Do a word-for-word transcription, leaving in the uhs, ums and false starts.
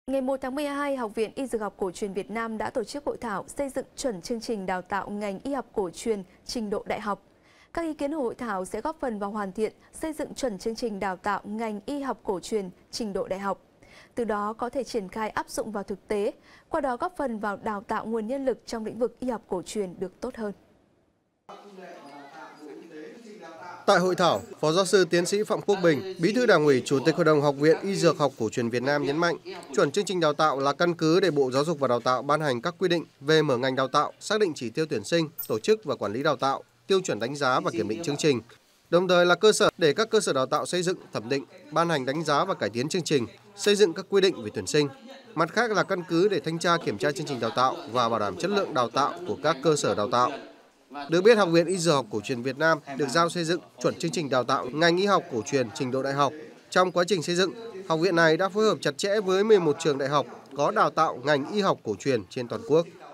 Ngày một tháng mười hai, Học viện Y Dược học cổ truyền Việt Nam đã tổ chức hội thảo xây dựng chuẩn chương trình đào tạo ngành y học cổ truyền trình độ đại học. Các ý kiến của hội thảo sẽ góp phần vào hoàn thiện xây dựng chuẩn chương trình đào tạo ngành y học cổ truyền trình độ đại học. Từ đó có thể triển khai áp dụng vào thực tế, qua đó góp phần vào đào tạo nguồn nhân lực trong lĩnh vực y học cổ truyền được tốt hơn. Tại hội thảo, Phó giáo sư tiến sĩ Phạm Quốc Bình, Bí thư Đảng ủy, Chủ tịch Hội đồng Học viện Y Dược học cổ truyền Việt Nam nhấn mạnh, chuẩn chương trình đào tạo là căn cứ để Bộ Giáo dục và Đào tạo ban hành các quy định về mở ngành đào tạo, xác định chỉ tiêu tuyển sinh, tổ chức và quản lý đào tạo, tiêu chuẩn đánh giá và kiểm định chương trình. Đồng thời là cơ sở để các cơ sở đào tạo xây dựng, thẩm định, ban hành đánh giá và cải tiến chương trình, xây dựng các quy định về tuyển sinh. Mặt khác là căn cứ để thanh tra kiểm tra chương trình đào tạo và bảo đảm chất lượng đào tạo của các cơ sở đào tạo. Được biết, Học viện Y Dược học cổ truyền Việt Nam được giao xây dựng chuẩn chương trình đào tạo ngành y học cổ truyền trình độ đại học. Trong quá trình xây dựng, học viện này đã phối hợp chặt chẽ với mười một trường đại học có đào tạo ngành y học cổ truyền trên toàn quốc.